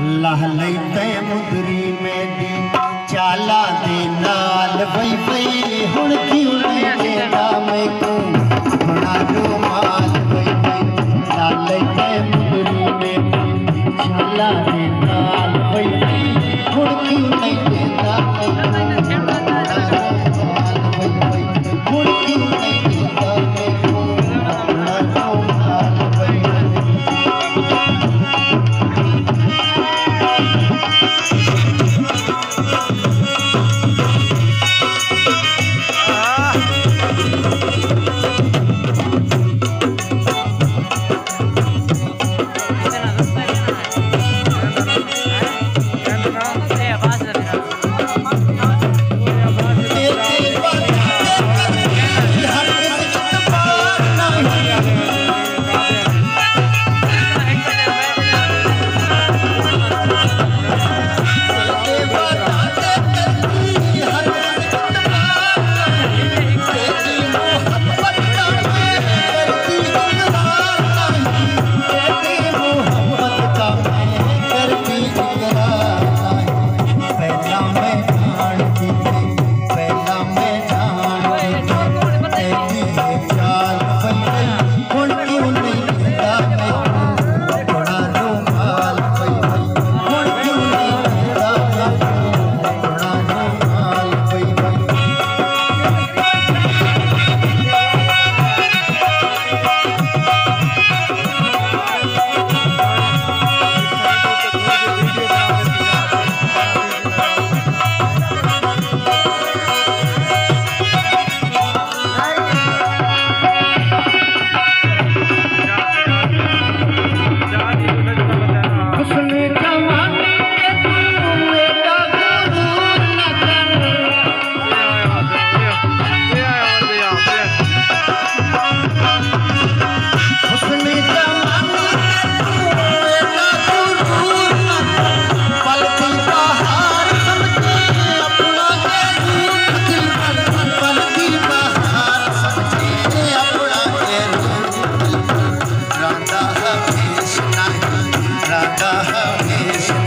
लाह लैते मुदरी में दी चाला दे नाल वई वई हुण क्यों नहीं देता मैं को अपना रुमाल वई वई लाह लैते मुदरी में दी चाला दे नाल वई वई हुण क्यों नहीं देता मैं को राधा हमेश